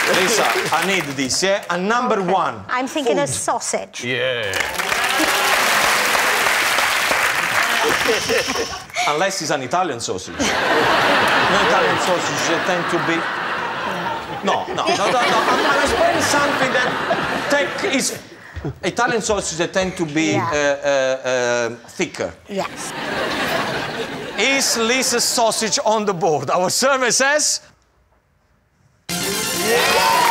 Lisa, I need this, yeah? And number one. I'm thinking a sausage. Yeah. Unless it's an Italian sausage. No Italian sausage, they tend to be... No. I'm explaining something that is... Italian sausages, they tend to be thicker. Yes. Is Lisa's sausage on the board? Our survey says... Yeah!